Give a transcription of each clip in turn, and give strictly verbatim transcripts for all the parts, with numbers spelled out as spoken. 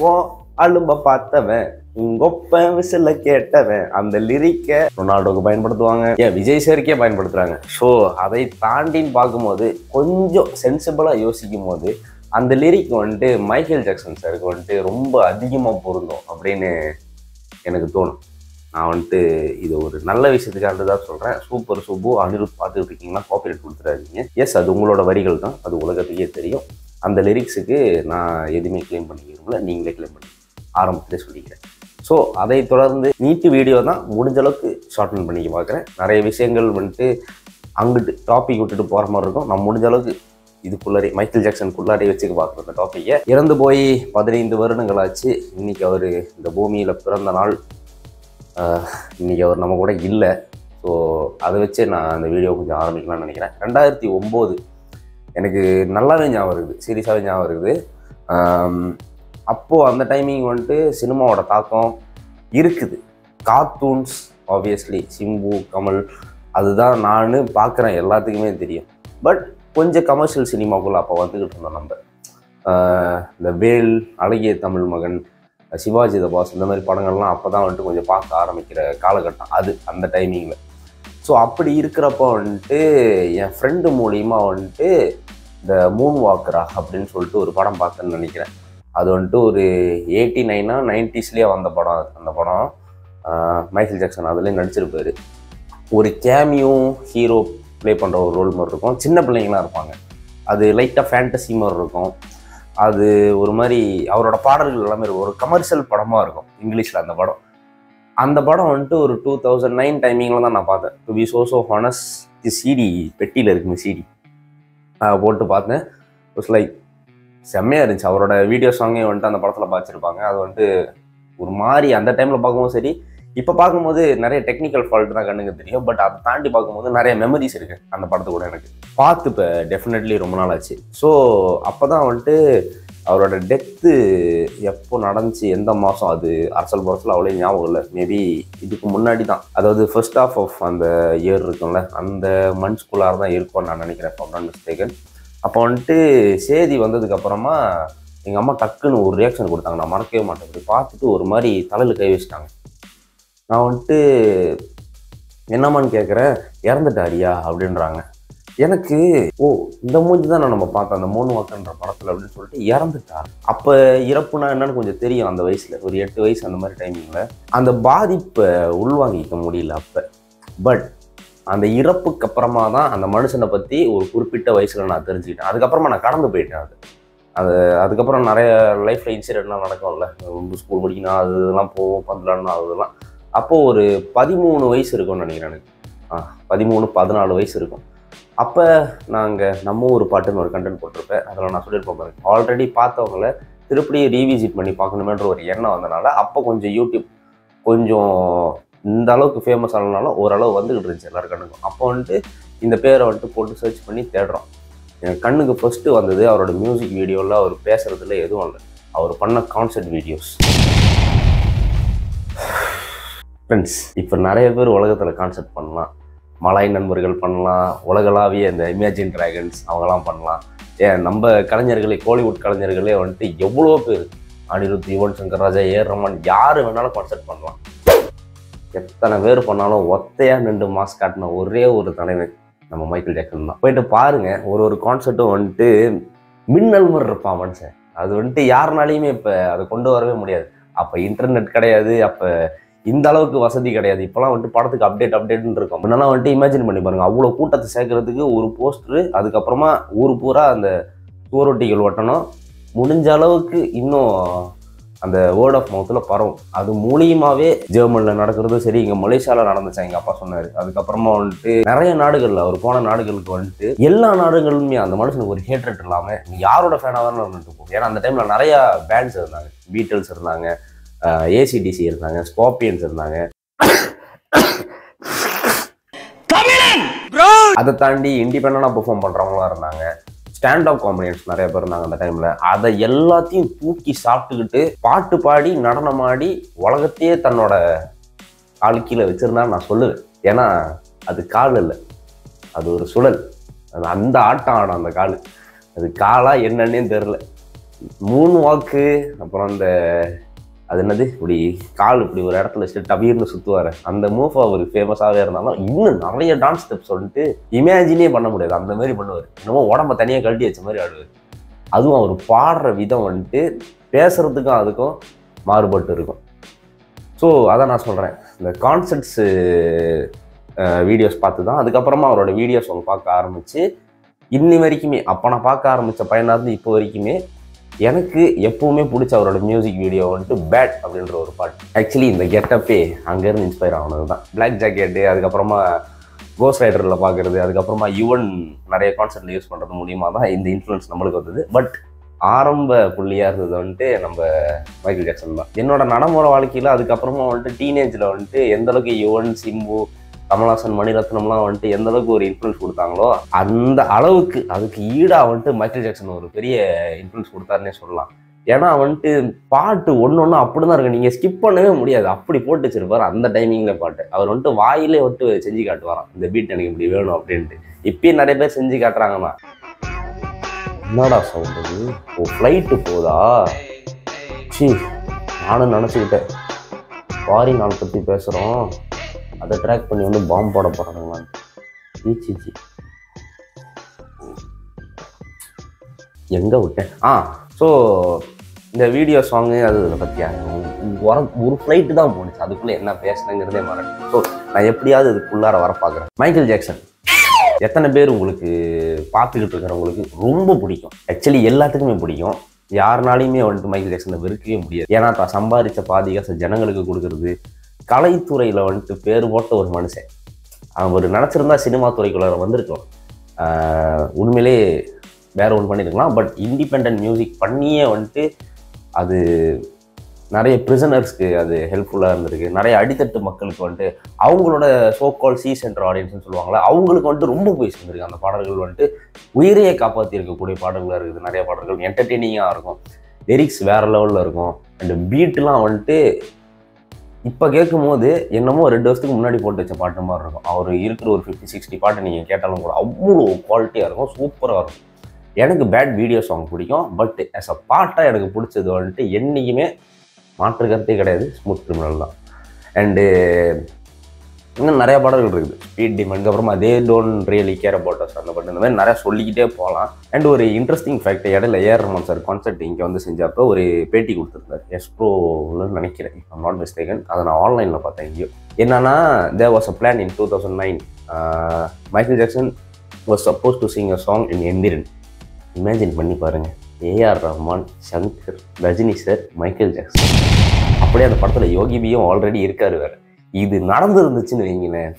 ஓ அலும்ப பார்த்தவன் உங்கொப்ப விசில கேட்டவன் அந்த லிரிக்கை ரொனால்டோக்கு பயன்படுத்துவாங்க, ஏன் விஜய் சாருக்கே பயன்படுத்துறாங்க. ஸோ அதை தாண்டின்னு பார்க்கும்போது கொஞ்சம் சென்சிபிளா யோசிக்கும் போது அந்த லிரிக் வந்துட்டு மைக்கேல் ஜாக்சன் சாருக்கு வந்துட்டு ரொம்ப அதிகமாக பொருந்தும் அப்படின்னு எனக்கு தோணும். நான் வந்துட்டு இது ஒரு நல்ல விஷயத்துக்காக தான் சொல்கிறேன். சூப்பர் சுப்பு அனிருத் பார்த்துட்டு இருக்கீங்கன்னா காப்பிரைட் கொடுத்துடாதீங்க. எஸ், அது உங்களோட வரிகள் தான், அது உலகத்துக்கே தெரியும். அந்த லிரிக்ஸுக்கு நான் எதுவுமே கிளைம் பண்ணிக்கிறோம்ல, நீங்களே கிளைம் பண்ணி ஆரம்பத்திலே சொல்லிக்கிறேன். ஸோ அதை தொடர்ந்து நீட்டு வீடியோ தான் முடிஞ்ச அளவுக்கு ஷார்ட்டன் பண்ணிக்க பார்க்குறேன். நிறைய விஷயங்கள் வந்துட்டு அங்கிட்டு டாபிக் விட்டுட்டு போகிற மாதிரி இருக்கும். நான் முடிஞ்ச அளவுக்கு இதுக்குள்ளாரி மைக்கேல் ஜாக்சனுக்குள்ளாரி வச்சுக்க பார்க்குற அந்த டாப்பிக்கை. இறந்து போய் பதினைந்து வருடங்களாச்சு. இன்றைக்கி அவர் இந்த பூமியில் பிறந்த நாள். இன்றைக்கி அவர் நம்ம கூட இல்லை. ஸோ அதை வச்சு நான் அந்த வீடியோ கொஞ்சம் ஆரம்பிக்கலாம்னு நினைக்கிறேன். ரெண்டாயிரத்தி ஒம்பது எனக்கு நல்லாவே ஞாபகம் இருக்குது, சீரியஸாகவே ஞாபகம் இருக்குது. அப்போது அந்த டைமிங் வந்துட்டு சினிமாவோட தாக்கம் இருக்குது. கார்ட்டூன்ஸ் ஆப்வியஸ்லி சிம்பு கமல் அதுதான் நான் பார்க்குறேன், எல்லாத்துக்குமே தெரியும். பட் கொஞ்சம் கமர்ஷியல் சினிமாக்குள்ளே அப்போ வந்துக்கிட்டு இருந்தோம் நம்ம. இந்த வேல், அழகிய தமிழ் மகன், சிவாஜி த பாஸ், இந்த மாதிரி படங்கள்லாம் அப்போ தான் வந்துட்டு கொஞ்சம் பார்க்க ஆரம்பிக்கிற காலகட்டம் அது அந்த டைமிங்கில். ஸோ அப்படி இருக்கிறப்போ வந்துட்டு என் ஃப்ரெண்டு மூலியமாக வந்துட்டு இந்த மூன் வாக்கரா அப்படின்னு சொல்லிட்டு ஒரு படம் பார்த்தேன்னு நினைக்கிறேன். அது வந்துட்டு ஒரு எயிட்டி நைனா நைன்டிஸ்லேயே வந்த படம். அந்த படம் மைக்கேல் ஜாக்சன் அதுலேயும் நடிச்சிருப்பார். ஒரு கேமியும் ஹீரோ ப்ளே பண்ணுற ஒரு ரோல் மாதிரி இருக்கும். சின்ன பிள்ளைங்களாம் இருப்பாங்க. அது லைட்டாக ஃபேண்டசி மாதிரி இருக்கும். அது ஒரு மாதிரி அவரோட பாடல்கள் எல்லாமே இருக்கும். ஒரு கமர்ஷியல் படமாக இருக்கும் இங்கிலீஷில் அந்த படம். அந்த படம் வந்துட்டு ஒரு டூ தௌசண்ட் நைன் டைமிங்கில் தான் நான் பார்த்தேன். To be so so honest CD பெட்டியில் இருக்குங்க சிடி போட்டு பார்த்தேன். இட்ஸ் லைக் செம்மையாக இருந்துச்சு. அவரோட வீடியோ சாங்கே வந்துட்டு அந்த படத்தில் பார்த்துருப்பாங்க. அது வந்துட்டு ஒரு மாதிரி அந்த டைமில் பார்க்கும்போது சரி, இப்போ பார்க்கும்போது நிறைய டெக்னிக்கல் ஃபால்ட் தான் கண்ணுக்கு தெரியும். பட் அதை தாண்டி பார்க்கும்போது நிறைய மெமரிஸ் இருக்குது அந்த படத்தை கூட எனக்கு பார்த்து இப்போ டெஃபினெட்லி ரொம்ப நாள் ஆச்சு. ஸோ அப்போ தான் வந்துட்டு அவரோட டெத்து எப்போ நடந்துச்சு, எந்த மாதம், அது அரசல் பரசல் அவ்வளோ ஞாபகம் இல்லை. மேபி இதுக்கு முன்னாடி தான், அதாவது ஃபர்ஸ்ட் ஆஃப் ஆஃப் அந்த இயர் இருக்கும்ல, அந்த மந்த்ஸ்குள்ளார தான் இருக்கும்னு நான் நினைக்கிறேன், இப்போ நான் மிஸ்டேக்கன். அப்போ வந்துட்டு செய்தி வந்ததுக்கப்புறமா எங்கள் அம்மா டக்குன்னு ஒரு ரியாக்ஷன் கொடுத்தாங்க. நான் மறக்கவே மாட்டேன். இப்படி பார்த்துட்டு ஒரு மாதிரி தலையில் கை வச்சுட்டாங்க. நான் வந்துட்டு என்னம்மான்னு கேட்குறேன். இறந்துட்டாரியா அப்படின்றாங்க. எனக்கு ஓ இந்த மூஞ்சி தான் நம்ம பார்த்தோம் அந்த மூணு வாக்கன்ற படத்தில் அப்படின்னு சொல்லிட்டு இறந்துட்டா. அப்போ இறப்புனா என்னன்னு கொஞ்சம் தெரியும் அந்த வயசில், ஒரு எட்டு வயசு அந்த மாதிரி டைமிங்கில். அந்த பாதிப்பை உள்வாங்கிக்க முடியல அப்போ. பட் அந்த இறப்புக்கு அப்புறமா தான் அந்த மனுஷனை பற்றி ஒரு குறிப்பிட்ட வயசில் நான் தெரிஞ்சுக்கிட்டேன். அதுக்கப்புறமா நான் கடந்து போயிட்டேன். அது அது அதுக்கப்புறம் நிறைய லைஃப்பில் இன்சிடென்ட்லாம் நடக்கும்ல, ஸ்கூல் படிக்கணும் அது இதெல்லாம் போவோம், பந்தலான்னா அதெல்லாம். அப்போது ஒரு பதிமூணு வயசு இருக்கும்னு நினைக்கிறேன் எனக்கு. ஆ பதிமூணு பதினாலு வயசு இருக்கும். அப்போ நாங்கள் நம்ம ஒரு பாட்டுன்னு ஒரு கண்டென்ட் போட்டிருப்பேன். அதில் நான் சொல்லியிருப்பேன் பாருங்க, ஆல்ரெடி பார்த்தவங்கள திருப்பி ரீவிசிட் பண்ணி பார்க்கணுமேன்ற ஒரு எண்ணம் வந்தனால அப்போ கொஞ்சம் யூடியூப் கொஞ்சம் இந்த அளவுக்கு ஃபேமஸ் ஆனதுனால ஓரளவு வந்துக்கிட்டு இருந்துச்சு எல்லாரும் கண்ணுக்கும். அப்போ வந்துட்டு இந்த பேரை வந்துட்டு போட்டு சர்ச் பண்ணி தேடுறோம். என் கண்ணுக்கு ஃபஸ்ட்டு வந்தது அவரோட மியூசிக் வீடியோவில் அவர் பேசுகிறதுல எதுவும் இல்லை, அவர் பண்ண கான்சர்ட் வீடியோஸ். ஃப்ரெண்ட்ஸ், இப்போ நிறைய பேர் உலகத்தில் கான்சர்ட் பண்ணலாம், மலாய் நண்பர்கள் பண்ணலாம், உலகளாவிய இந்த இமேஜின் டிராகன்ஸ் அவங்களாம் பண்ணலாம். ஏன் நம்ம கலைஞர்களே, கோலிவுட் கலைஞர்களே வந்துட்டு எவ்வளோ பேர், அனிருத், யுவன் சங்கர் ராஜா, ஏஆர் ரஹ்மான், யார் வேணாலும் கான்சர்ட் பண்ணலாம். எத்தனை பேர் பண்ணாலும் ஒத்தையாக நின்று மாஸ் காட்டின ஒரே ஒரு தலைவர் நம்ம மைக்கேல் ஜாக்சன் தான். போயிட்டு பாருங்க, ஒரு ஒரு கான்சர்ட்டும் வந்துட்டு மின்னல் மாதிரி இருப்பான் மனுஷன். அது வந்துட்டு யாருனாலையுமே இப்போ அதை கொண்டு வரவே முடியாது. அப்போ இன்டர்நெட் கிடையாது, அப்போ இந்த அளவுக்கு வசதி கிடையாது. இப்போலாம் வந்துட்டு படத்துக்கு அப்டேட் அப்டேட்னு இருக்கும். முன்னெல்லாம் வந்துட்டு இமேஜின் பண்ணி பாருங்கள், அவ்வளோ கூட்டத்தை சேர்க்கறதுக்கு ஒரு போஸ்டரு, அதுக்கப்புறமா ஊர் பூரா அந்த சுவரொட்டிகள் ஒட்டணும். முடிஞ்ச அளவுக்கு இன்னும் அந்த வேர்ட் ஆஃப் மவுத்தில் பரவும். அது மூலியமாகவே ஜெர்மனியில் நடக்கிறதும் சரி, இங்கே மலேசியாவில் நடந்துச்சா எங்கள் அப்பா சொன்னார். அதுக்கப்புறமா வந்துட்டு நிறைய நாடுகளில் அவர் போன நாடுகளுக்கு வந்துட்டு எல்லா நாடுகளுமே அந்த மனுஷனுக்கு ஒரு ஹேட்ரட் இல்லாமல் நீ யாரோட ஃபேனாக இருந்துட்டு போகும். ஏன்னா அந்த டைமில் நிறையா பேண்ட்ஸ் இருந்தாங்க, பீட்டில்ஸ் இருந்தாங்க, ஏசிடிசி இருந்தாங்க, ஸ்கார்பியன்ஸ் இருந்தாங்க. அதை தாண்டி இண்டிபெண்டா பெர்ஃபார்ம் பண்றவங்களா இருந்தாங்க, ஸ்டாண்ட் அப் காமெடியன்ஸ் நிறைய பேர் இருந்தாங்க அந்த டைம்ல. அதை எல்லாத்தையும் தூக்கி சாப்பிட்டுக்கிட்டு பாட்டு பாடி நடனமாடி உலகத்தையே தன்னோட கால் கீழே வச்சிருந்தான்னு நான் சொல்லுவேன். ஏன்னா அது கால் இல்லை, அது ஒரு சுழல். அது அந்த ஆட்டம் ஆடும் அந்த கால். அது காலா என்னன்னே தெரில. மூணு வாக்கு, அப்புறம் அந்த அது என்னது இப்படி கால் இப்படி ஒரு இடத்துல வச்சுட்டு டபீர்னு சுற்றுவார், அந்த மூவ் அவருக்கு ஃபேமஸாகவே இருந்தாலும் இன்னும் நிறைய டான்ஸ் ஸ்டெப்ஸ் வந்துட்டு இமேஜினே பண்ண முடியாது, அந்த மாதிரி பண்ணுவார். என்னமோ உடம்ப தனியாக கழட்டி வச்ச மாதிரி ஆடுவார். அதுவும் அவர் பாடுற விதம் வந்துட்டு பேசுகிறதுக்கும் அதுக்கும் மாறுபட்டு இருக்கும். ஸோ அதான் நான் சொல்கிறேன், இந்த கான்சர்ட்ஸு வீடியோஸ் பார்த்து தான் அதுக்கப்புறமா அவரோட வீடியோஸ் அவங்க பார்க்க ஆரம்பித்து இன்னி வரைக்குமே, அப்போ நான் பார்க்க ஆரம்பித்த பையனாக இப்போ வரைக்குமே எனக்கு எப்பவுமே பிடிச்ச அவரோட மியூசிக் வீடியோ வந்துட்டு பேட் அப்படின்ற ஒரு பாட்டு. ஆக்சுவலி இந்த கெட்டப்பே அங்கேருந்து இன்ஸ்பயர் ஆனது தான். பிளாக் ஜாக்கெட்டு, அதுக்கப்புறமா கோஸ்ட் ரைடரில் பார்க்குறது, அதுக்கப்புறமா யுவன் நிறைய கான்செர்ட்டில் யூஸ் பண்ணுறது மூலியமாக தான் இந்த இன்ஃப்ளூயன்ஸ் நம்மளுக்கு வந்தது. பட் ஆரம்ப புள்ளியாக இருந்தது வந்துட்டு நம்ம மைக்கேல் ஜாக்சன் தான். என்னோட நடைமுறை வாழ்க்கையில் அதுக்கப்புறமா வந்துட்டு டீனேஜில் வந்துட்டு எந்தளவுக்கு யுவன், சிம்பு, கமல்ஹாசன், மணிரத்னம்லாம் வந்துட்டு எந்த அளவுக்கு ஒரு இன்ஃப்ளூயன்ஸ் கொடுத்தாங்களோ அந்த அளவுக்கு அதுக்கு ஈடாக வந்துட்டு மைக்கேல் ஜாக்சன் ஒரு பெரிய இன்ஃப்ளூயன்ஸ் கொடுத்தாருன்னே சொல்லலாம். ஏன்னா வந்துட்டு பாட்டு ஒன்று ஒன்று அப்படி தான் இருக்கு, நீங்கள் ஸ்கிப் பண்ணவே முடியாது, அப்படி போட்டு வச்சிருப்பார் அந்த டைமிங்கில் பாட்டு. அவர் வந்துட்டு வாயிலே விட்டு செஞ்சு காட்டுவாராம், இந்த பீட் எனக்கு இப்படி வேணும் அப்படின்ட்டு. இப்பயும் நிறைய பேர் செஞ்சு காட்டுறாங்கண்ணா. என்னடா சவுண்டு, ஓ ஃப்ளைட்டு போதா, சி நானும் நினச்சிக்கிட்டேன் ஃபாரின் நாள் பற்றி பேசுகிறோம், அதை ட்ராக் பண்ணி வந்து பாம்பு போட போகிறாங்களான்னு. ஈச்சி சி எங்கே விட்டேன்? ஆ ஸோ இந்த வீடியோ சாங்கு அது இதை பற்றியா வர ஒரு ஃப்ளைட்டு தான் போணுச்சு, அதுக்குள்ளே என்ன பேசுனேங்கிறதே மறந்து. ஸோ நான் எப்படியாவது இதுக்குள்ளார வர பார்க்குறேன். மைக்கேல் ஜாக்சன் எத்தனை பேர் உங்களுக்கு பார்த்துக்கிட்டு இருக்கிறவங்களுக்கு ரொம்ப பிடிக்கும்? ஆக்சுவலி எல்லாத்துக்குமே பிடிக்கும். யாருனாலையுமே வந்துட்டு மைக்கேல் ஜாக்சனை வெறுக்கவே முடியாது. ஏன்னா தான் சம்பாதிச்ச பாதி காசை ஜனங்களுக்கு கொடுக்கறது, கலைத்துறையில் வந்துட்டு பேர் போட்ட ஒரு மனுஷன். அவர் நினச்சிருந்தா சினிமா துறைக்குள்ள வந்திருக்கலாம், உண்மையிலே வேற ஒன்று பண்ணியிருக்கலாம். பட் இண்டிபெண்ட் மியூசிக் பண்ணியே வந்துட்டு அது நிறைய பிரிசனர்ஸ்க்கு அது ஹெல்ப்ஃபுல்லாக இருந்திருக்கு. நிறைய அடித்தட்டு மக்களுக்கு வந்துட்டு அவங்களோட சோகால் சி சென்டர் ஆடியன்ஸ்னு சொல்லுவாங்களே, அவங்களுக்கு வந்துட்டு ரொம்ப போய் சேர்ந்துருக்கு. அந்த பாடல்கள் வந்துட்டு உயிரையே காப்பாற்றி இருக்கக்கூடிய பாடல்களாக இருக்குது. நிறைய பாடல்கள் என்டர்டெய்னிங்காக இருக்கும், லிரிக்ஸ் வேறு லெவலில் இருக்கும், அண்ட் பீட்லாம் வந்துட்டு இப்போ கேட்கும் போது என்னமோ ரெண்டு வருஷத்துக்கு முன்னாடி போட்டு வச்ச பாட்டு மாதிரி இருக்கும். அவர் இருக்கிற ஒரு ஃபிஃப்டி சிக்ஸ்டி பாட்டு நீங்கள் கேட்டாலும் கூட அவ்வளோ குவாலிட்டியாக இருக்கும், சூப்பராக இருக்கும். எனக்கு பேட் வீடியோ சாங் பிடிக்கும், பட் ஆஸ் அ பாட்டாக எனக்கு பிடிச்சது வந்துட்டு என்றைக்குமே மாற்று கருத்தே கிடையாது, ஸ்மூத் கிரிமினல் தான். அண்டு இன்னும் நிறையா பாடல்கள் இருக்குது, ஸ்பீட் டிமாண்ட், அப்புறமா அதே don't really care about us அந்த பாட்டு, இந்த மாதிரி நிறையா சொல்லிக்கிட்டே போகலாம். அண்ட் ஒரு இன்ட்ரெஸ்டிங் ஃபேக்ட், இடையில ஏஆர் ரஹ்மான் சார் கான்சர்ட் இங்கே வந்து செஞ்சப்போ ஒரு பேட்டி கொடுத்துருந்தார், எஸ்ப்ரோன்னு நினைக்கிறேன், ஐம் நாட் மிஸ்டேக்கன். அதை நான் ஆன்லைனில் பார்த்தேன் எங்கேயோ. என்னன்னா, there was a plan in two thousand nine Michael Jackson was suppose to sing a song in Enthiran. Imagine பண்ணி பாருங்கள், A R Rahman, Shankar, Rajini sir, Michael Jackson. அப்படியே அந்த படத்தில் யோகி பியும் ஆல்ரெடி இருக்காரு வேறு. இது நடந்து இருந்துச்சுன்னு வைங்களேன்,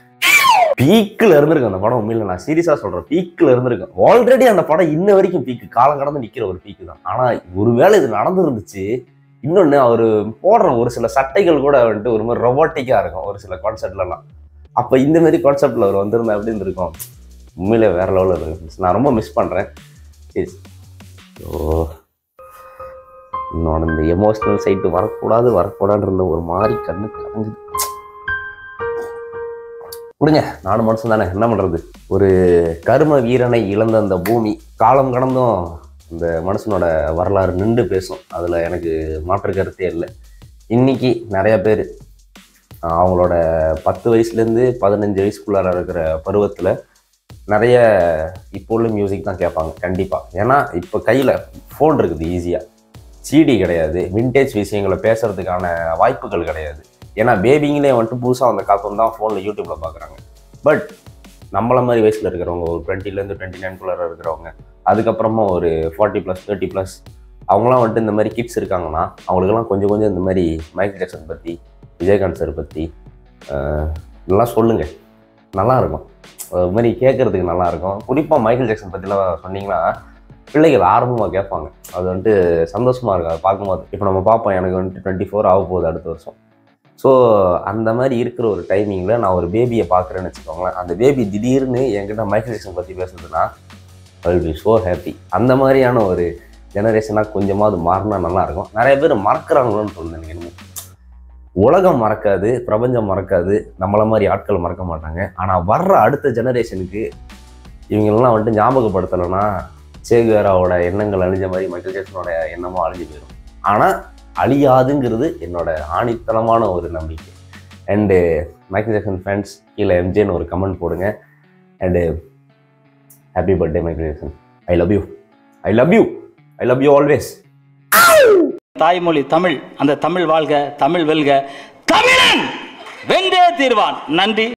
பீக்கில் இருந்திருக்கும் அந்த படம். உண்மையில நான் சீரியஸாக சொல்கிறேன், பீக்கில் இருந்திருக்கும். ஆல்ரெடி அந்த படம் இன்ன வரைக்கும் பீக்கு, காலம் கடந்து நிற்கிற ஒரு பீக்கு தான். ஆனால் ஒருவேளை இது நடந்து இருந்துச்சு. இன்னொன்று, அவர் போடுற ஒரு சில சட்டைகள் கூட வந்துட்டு ஒரு மாதிரி ரொபாட்டிக்காக இருக்கும் ஒரு சில கான்செப்ட்லலாம். அப்போ இந்த மாதிரி கான்செப்டில் அவர் வந்திருந்தா அப்படின்னு இருக்கும், உண்மையிலே வேறு லெவலில் இருக்கு. நான் ரொம்ப மிஸ் பண்ணுறேன். சரி, ஸோ இன்னொன்று இந்த எமோஷ்னல் சைட்டு வரக்கூடாது வரக்கூடாதுன்னு இருந்த ஒரு மாதிரி கண்ணு கலங்குது. கொடுங்க, நாலு மனுஷன் தானே, என்ன பண்ணுறது. ஒரு கர்ம வீரனை இழந்த அந்த பூமி காலம் கடந்தும் இந்த மனுஷனோட வரலாறு நின்று பேசும், அதில் எனக்கு மாற்று கருத்தே இல்லை. இன்றைக்கி நிறையா பேர் அவங்களோட பத்து வயசுலேருந்து பதினஞ்சு வயசுக்குள்ளார இருக்கிற பருவத்தில் நிறைய இப்போ உள்ள மியூசிக் தான் கேட்பாங்க கண்டிப்பாக. ஏன்னா இப்போ கையில் ஃபோன் இருக்குது, ஈஸியாக சிடி கிடையாது, விண்டேஜ் விஷயங்களை பேசுகிறதுக்கான வாய்ப்புகள் கிடையாது. ஏன்னா பேபிங்களே வந்துட்டு புதுசாக வந்த கார்ட்டூன் தான் ஃபோனில் யூடியூப்பில் பார்க்குறாங்க. பட் நம்மள மாதிரி வயசில் இருக்கிறவங்க, ஒரு டுவெண்ட்டிலேருந்து டுவெண்ட்டி நைன்குள்ளார இருக்கிறவங்க, அதுக்கப்புறமா ஒரு ஃபார்ட்டி ப்ளஸ் தேர்ட்டி ப்ளஸ் அவங்களாம் வந்துட்டு இந்த மாதிரி கிட்ஸ் இருக்காங்கன்னா அவங்களுக்கெல்லாம் கொஞ்சம் கொஞ்சம் இந்த மாதிரி மைக்கேல் ஜாக்சன் பற்றி, விஜயகாந்த் சார் பற்றி இதெல்லாம் சொல்லுங்கள், நல்லாயிருக்கும். அது மாதிரி கேட்குறதுக்கு நல்லாயிருக்கும். குறிப்பாக மைக்கேல் ஜாக்சன் பற்றிலாம் சொன்னீங்கன்னா பிள்ளைகள் ஆர்வமாக கேட்பாங்க, அது வந்துட்டு சந்தோஷமாக இருக்கும் அதை பார்க்கும்போது. இப்போ நம்ம பார்ப்போம், எனக்கு வந்துட்டு டுவெண்ட்டி ஃபோர் ஆக போகுது அடுத்த வருஷம். ஸோ அந்த மாதிரி இருக்கிற ஒரு டைமிங்கில் நான் ஒரு பேபியை பார்க்குறேன்னு வச்சுக்கோங்களேன், அந்த பேபி திடீர்னு என்கிட்ட மைக்கேல் ஜாக்சன் பற்றி பேசுறதுன்னா I will be so happy. அந்த மாதிரியான ஒரு ஜெனரேஷனாக கொஞ்சமாவது மாறினா நல்லாயிருக்கும். நிறைய பேர் மறக்கிறாங்களோன்னு தோணுது எனக்கு. என்னமோ உலகம் மறக்காது, பிரபஞ்சம் மறக்காது, நம்மளை மாதிரி ஆட்கள் மறக்க மாட்டாங்க. ஆனால் வர்ற அடுத்த ஜெனரேஷனுக்கு இவங்களெல்லாம் வந்துட்டு ஞாபகப்படுத்தலைன்னா சேகுவேராவோட எண்ணங்கள் அழிஞ்ச மாதிரி மைக்கேல் ஜாக்சனோட எண்ணமும் அழிஞ்சு போயிடும். ஆனால் அழியாதுங்கிறது என்னோட ஆணித்தனமான ஒரு நம்பிக்கை. அண்டு மைக்கேல் ஜாக்சன் ஃபேன்ஸ் கீழே எம்ஜேன்னு ஒரு கமெண்ட் போடுங்க. And happy birthday Michael Jackson. I love you, I love you, I love you always. தாய்மொழி தமிழ், அந்த தமிழ் வாழ்க, தமிழ் வெல்க, தமிழன் வென்றே தீர்வான். நன்றி.